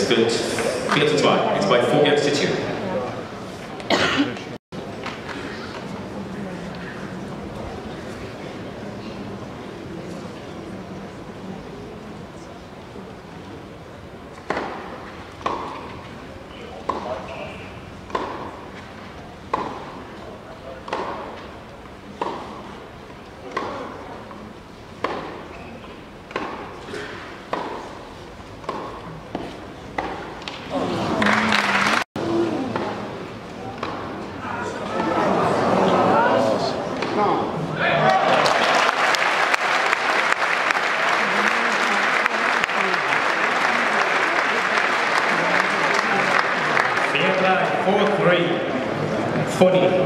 Es wird 4:2, jetzt bei Fognini zu Tür. Fognini.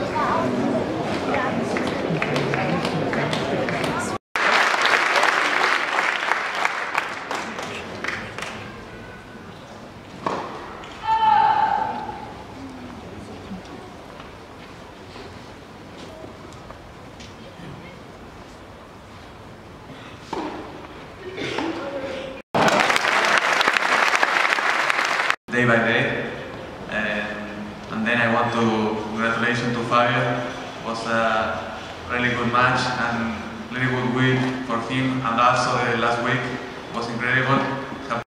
Day by day, and then I want to congratulate to Fabio. It was a really good match and really good win for him, and also the last week was incredible.